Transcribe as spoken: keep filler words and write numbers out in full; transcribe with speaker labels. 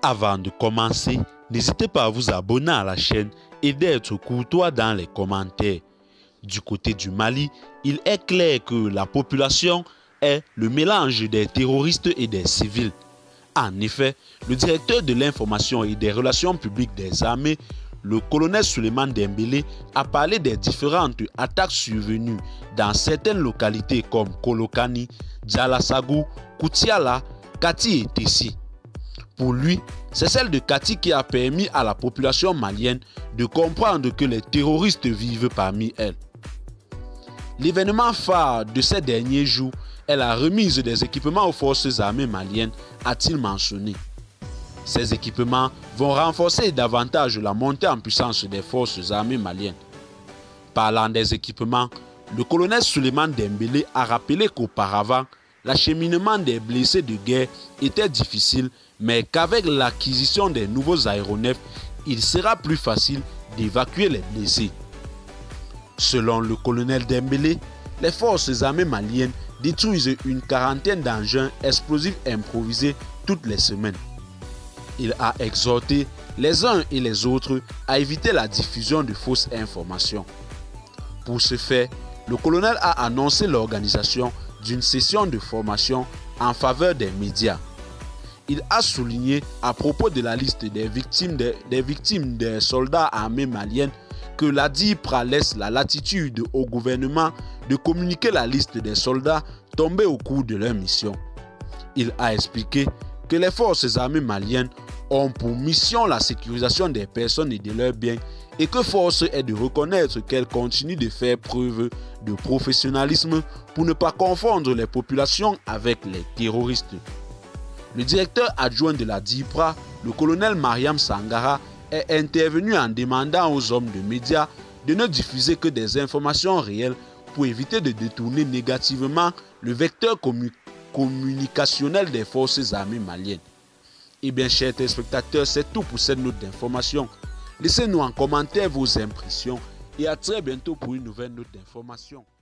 Speaker 1: Avant de commencer, n'hésitez pas à vous abonner à la chaîne et d'être courtois dans les commentaires. Du côté du Mali, il est clair que la population est le mélange des terroristes et des civils. En effet, le directeur de l'information et des relations publiques des armées, le colonel Souleymane Dembélé, a parlé des différentes attaques survenues dans certaines localités comme Kolokani, Djalassagou, Koutiala, Kati et Tessi. Pour lui, c'est celle de Kati qui a permis à la population malienne de comprendre que les terroristes vivent parmi elles. L'événement phare de ces derniers jours est la remise des équipements aux forces armées maliennes, a-t-il mentionné. Ces équipements vont renforcer davantage la montée en puissance des forces armées maliennes. Parlant des équipements, le colonel Souleymane Dembélé a rappelé qu'auparavant, l'acheminement des blessés de guerre était difficile, mais qu'avec l'acquisition des nouveaux aéronefs, il sera plus facile d'évacuer les blessés. Selon le colonel Dembélé, les forces armées maliennes détruisent une quarantaine d'engins explosifs improvisés toutes les semaines. Il a exhorté les uns et les autres à éviter la diffusion de fausses informations. Pour ce faire, le colonel a annoncé l'organisation d'une session de formation en faveur des médias. Il a souligné à propos de la liste des victimes des, des victimes des soldats armés maliennes que la D I P R A laisse la latitude au gouvernement de communiquer la liste des soldats tombés au cours de leur mission. Il a expliqué que les forces armées maliennes ont pour mission la sécurisation des personnes et de leurs biens et que force est de reconnaître qu'elles continuent de faire preuve de professionnalisme pour ne pas confondre les populations avec les terroristes. Le directeur adjoint de la D I P R A, le colonel Mariam Sangara, est intervenu en demandant aux hommes de médias de ne diffuser que des informations réelles pour éviter de détourner négativement le vecteur commu communicationnel des forces armées maliennes. Eh bien, chers téléspectateurs, c'est tout pour cette note d'information. Laissez-nous en commentaire vos impressions et à très bientôt pour une nouvelle note d'information.